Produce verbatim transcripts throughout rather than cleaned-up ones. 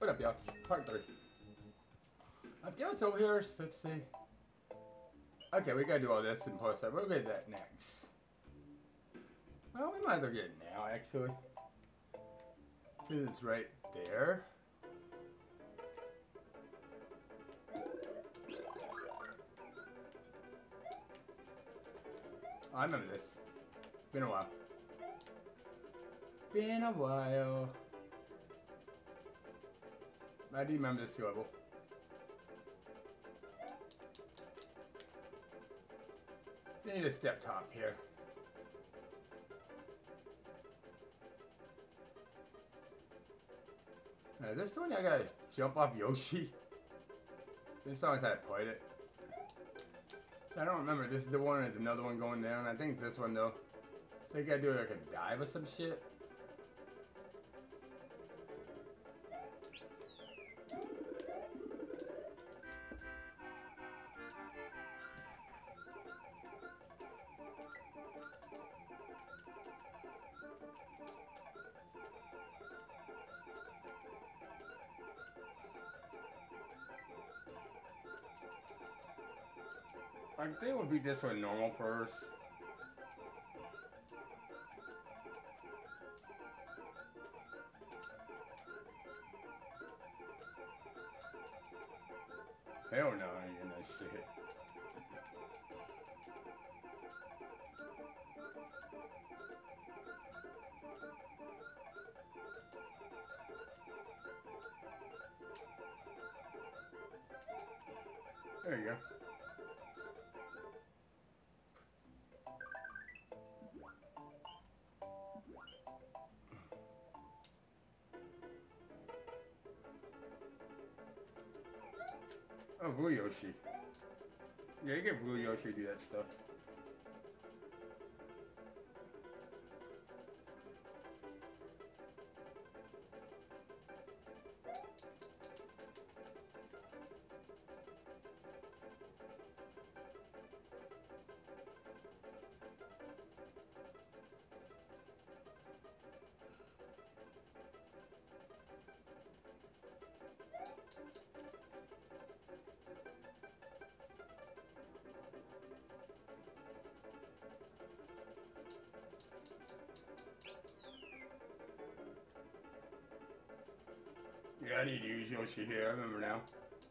What up, y'all? Part three. Okay, what's over here? Let's see. Okay, we gotta do all this and post that. We'll get that next. Well, we might as well get it now, actually. Since it's right there. Oh, I remember this. Been a while. Been a while. I do remember this level. Need a step top here. Now, this one I gotta jump off Yoshi. This song I played it. I don't remember. This is the one. There's another one going down. I think it's this one though. I think I gotta do like a dive or some shit. I think it would be just for a normal purse. Hell no, I ain't getting that shit. There you go. Oh, Blue Yoshi. Yeah, you get Blue Yoshi to do that stuff. Yeah, I need to use Yoshi here. I remember now.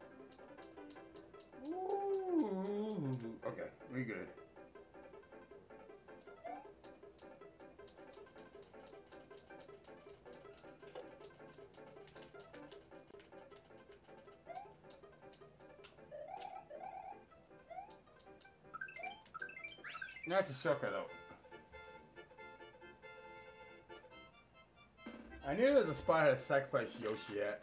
Ooh. Okay, we good. That's a sucker though. I knew there was a spot I had to sacrifice Yoshi at.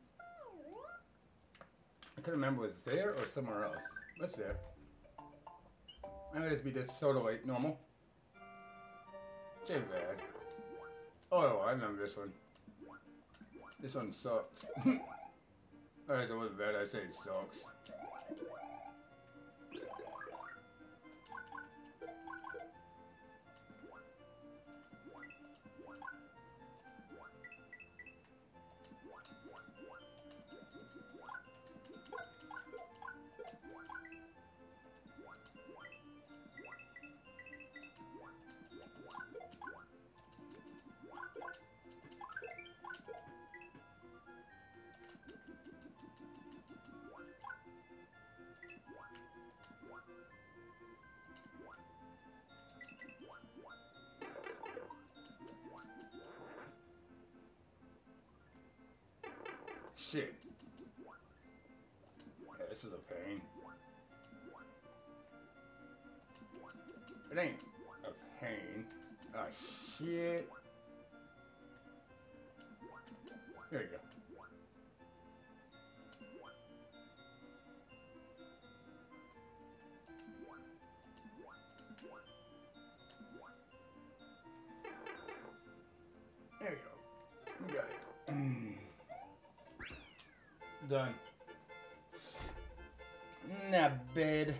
I couldn't remember if it was there or somewhere else. What's there? I might just be just sort of like normal. J bad. Oh, I remember this one. This one sucks. Alright, so it wasn't bad, I say it sucks. Shit. Yeah, this is a pain. It ain't a pain. Ah, shit. There you go. There you go. We got it. Done. Not bad.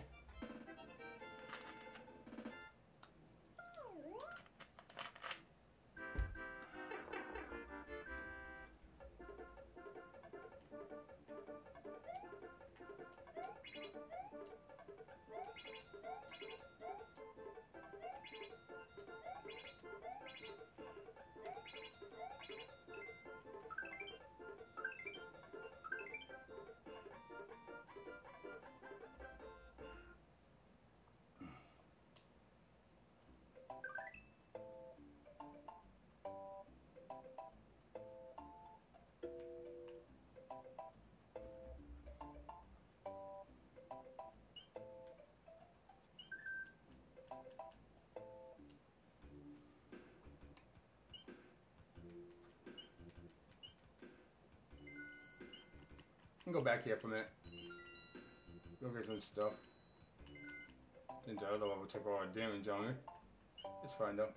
can go back here for a minute. Go get some stuff. Since the other one will take all the damage on me. It's fine though.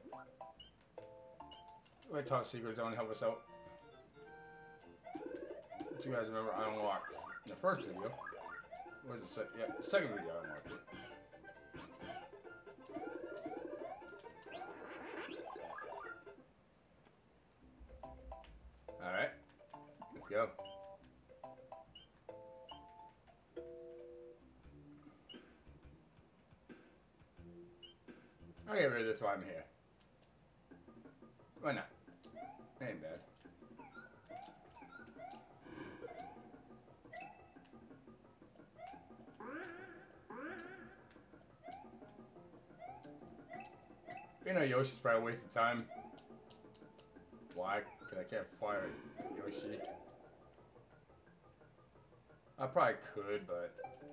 My top secrets don't help us out. But you guys remember I unlocked in the first video. What was the second? Yeah, the second video I unlocked it. Alright. Let's go. I'll get rid of this while I'm here. Why not? Ain't bad. You know, Yoshi's probably a waste of time. Why? Because I can't fire Yoshi. I probably could, but...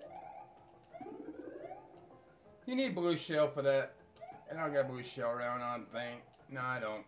You need blue shell for that. And I don't got blue shell around, I don't think. No, I don't.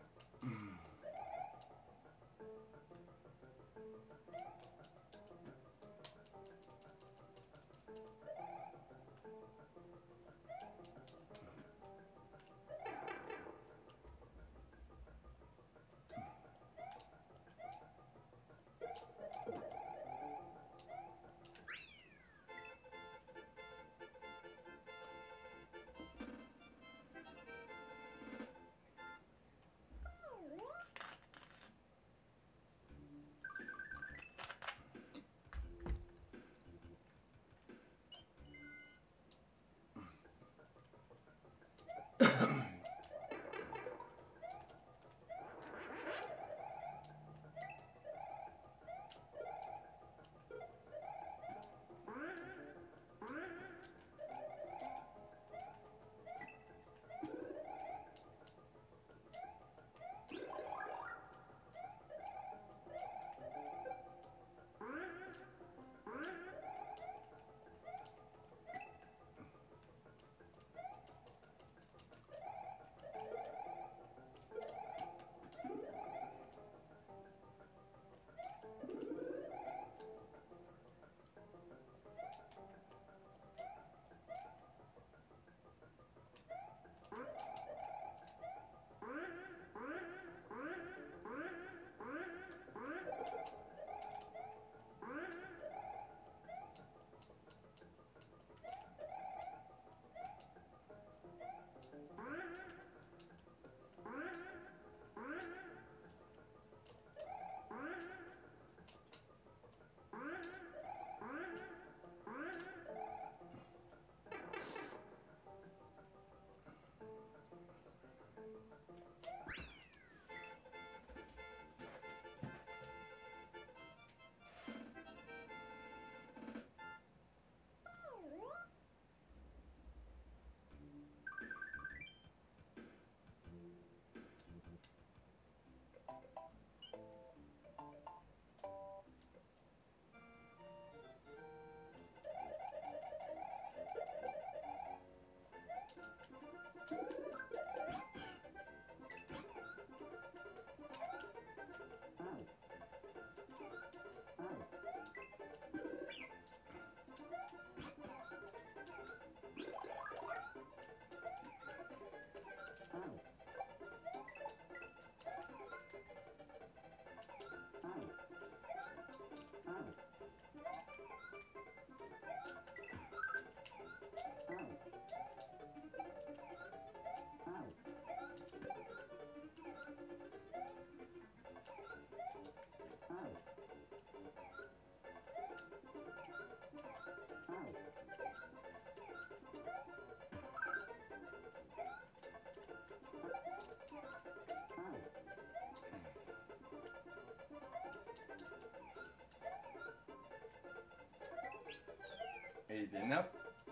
Easy enough.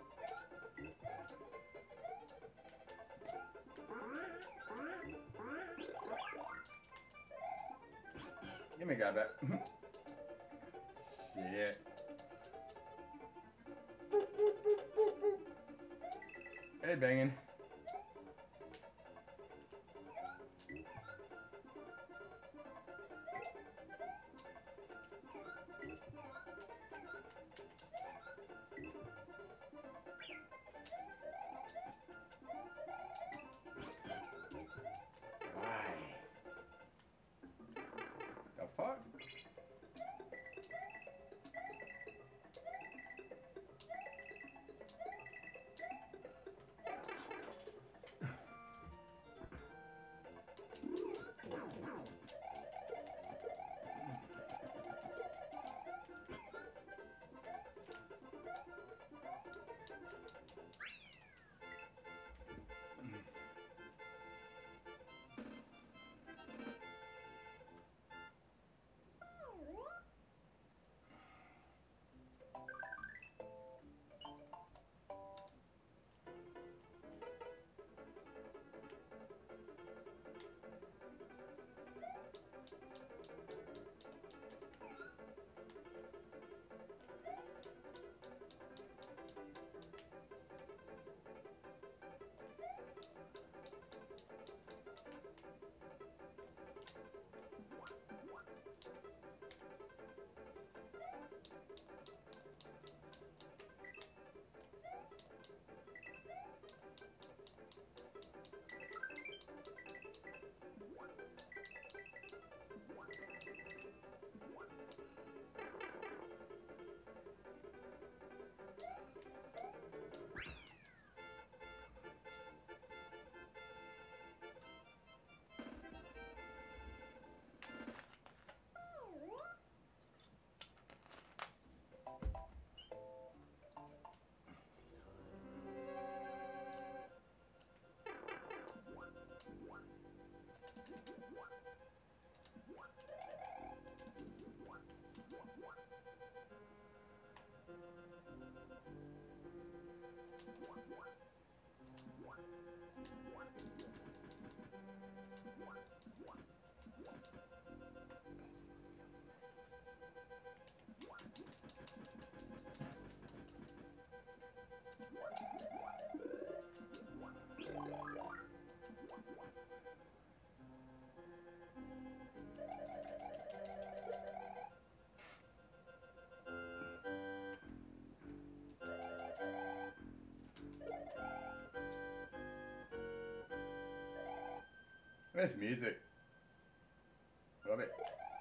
Give me a guy back. Shit. Hey, banging. Nice music. Love it.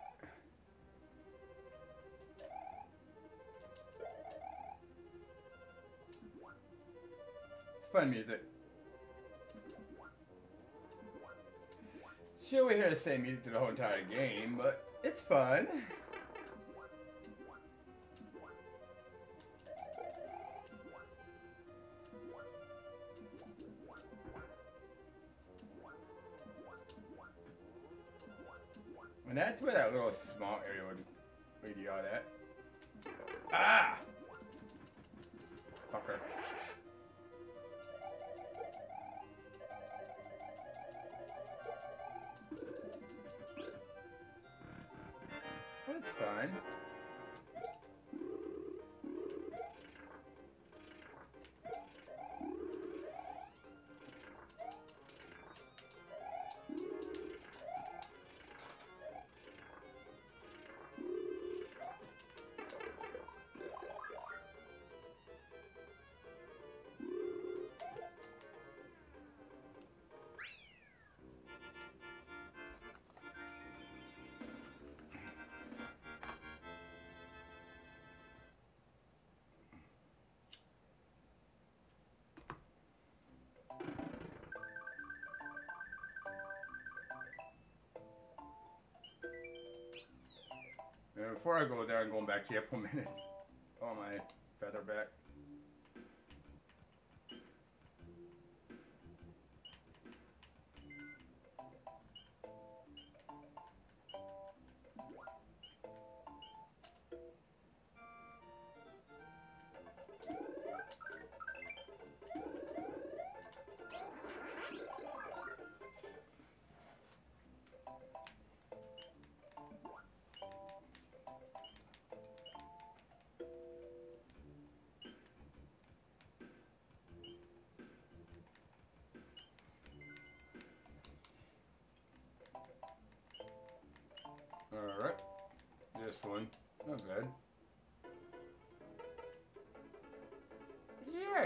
It's fun music. Sure, we hear the same music through the whole entire game, but it's fun. And that's where that little small area would lead you out at. Ah! Fucker. That's fine. And before I go there, I'm going back here for a minute. Oh, my feather back. Alright. This one. Not bad. Yay!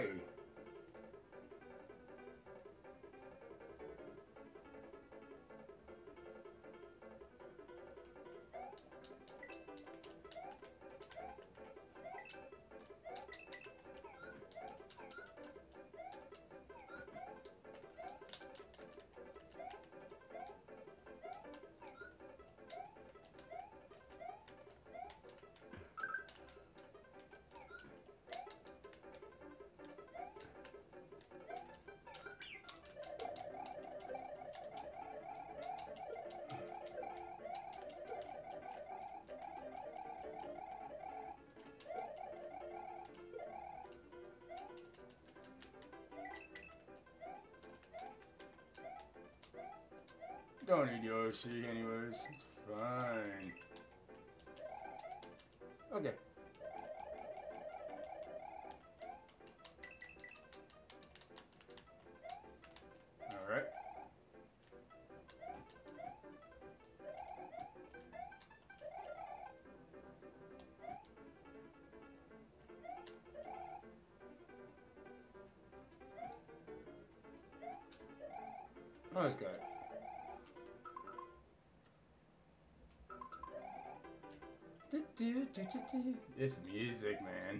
Don't need Yoshi anyways. It's fine. Okay. Alright. Oh, it's got it. Do, do, do, do, do. This music, man.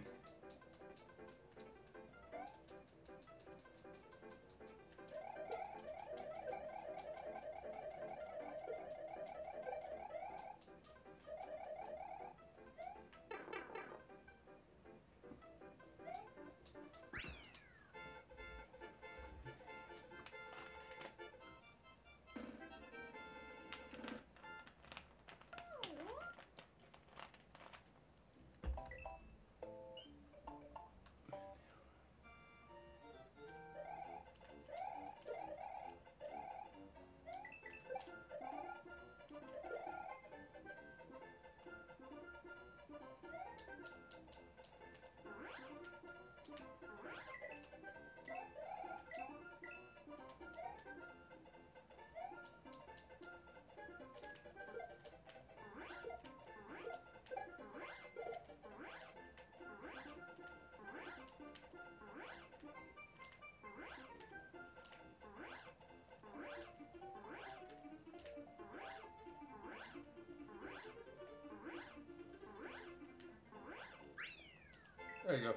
There you go.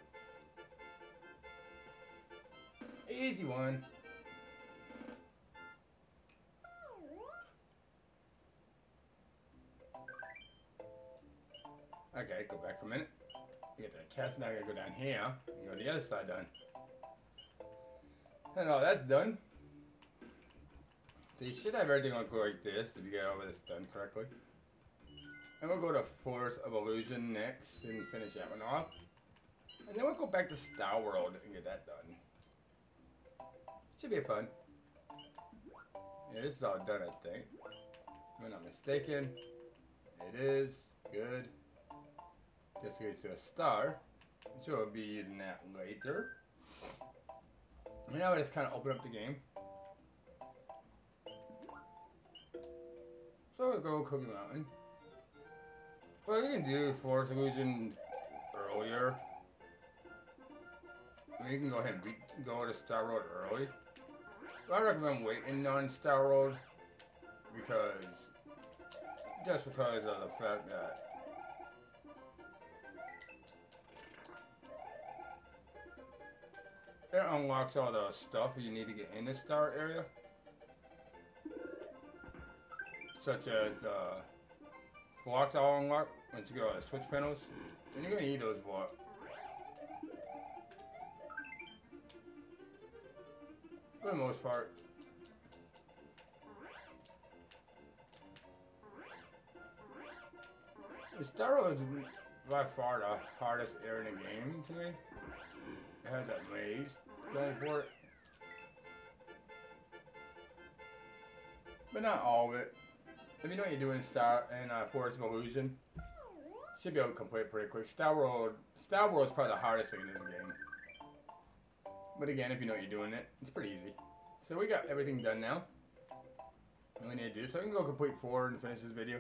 Easy one. Okay, go back for a minute. Get the cats. Now I gotta go down here and go to the other side done. And all that's done. So you should have everything look like this if you get all this done correctly. And we'll go to Force of Illusion next and finish that one off. And then we'll go back to Star World and get that done. Should be fun. Yeah, this is all done, I think. If I'm not mistaken. It is. Good. Just get to a star. So we'll be using that later. And now I just kind of open up the game. So we'll go Cookie Mountain. Well, we can do Force Illusion earlier. I mean, you can go ahead and beat, go to Star Road early. But I recommend waiting on Star Road because, just because of the fact that it unlocks all the stuff you need to get in the star area. Such as uh, blocks all unlock once you get all the switch panels. And you're going to need those blocks. For the most part. The Star Road is by far the hardest area in the game to me. It has that maze going for it. But not all of it. If you know what you're doing in Star and uh, Forest of Illusion, you should be able to complete it pretty quick. Star World, Star World is probably the hardest thing in this game. But again, if you know what you're doing it, it's pretty easy. So we got everything done now. All we need to do, so we can go complete four and finish this video.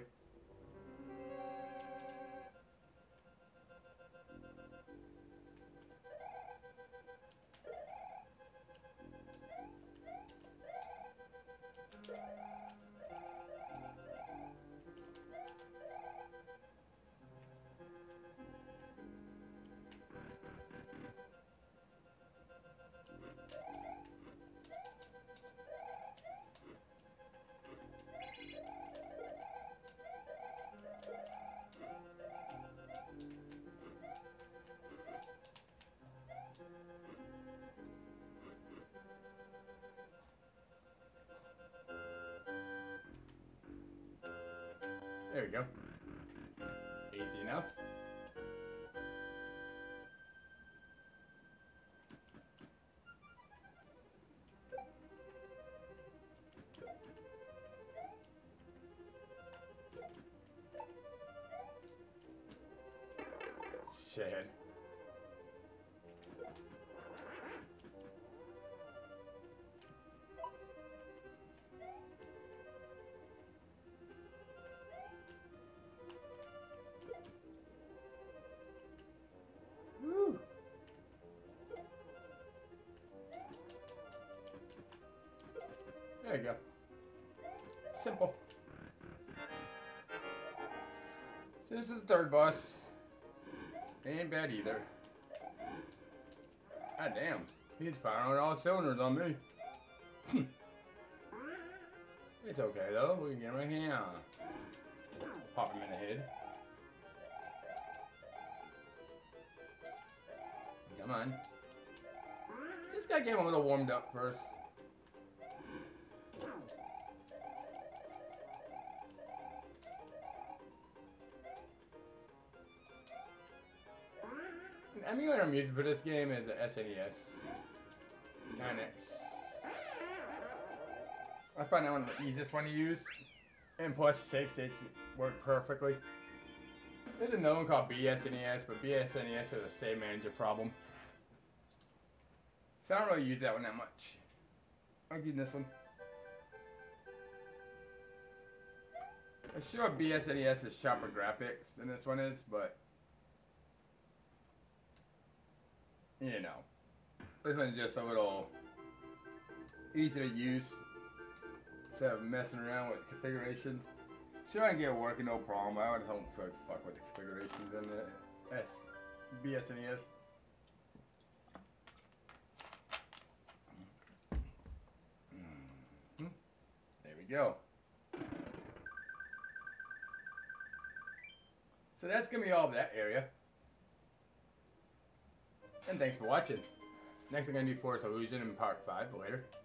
There we go. Easy enough. Shit. There you go. Simple. So this is the third boss. Ain't bad either. God damn. He's firing on all cylinders on me. It's okay though. We can get him right here. Pop him in the head. Come on. Just gotta get him a little warmed up first. The emulator I'm using for this game is the S N E S nine X. I find that one the easiest one to use, and plus save states work perfectly. There's another one called B S N E S, but B S N E S has a save manager problem. So I don't really use that one that much. I'm using this one. I'm sure B S N E S is sharper graphics than this one is, but you know, this one's just a little easier to use instead of messing around with configurations. Sure, I can get it working, no problem. I just don't fuck with the configurations in the S, B S N E S. Mm-hmm. There we go. So that's going to be all of that area. And thanks for watching. Next I'm going to do Forest Illusion in part five later.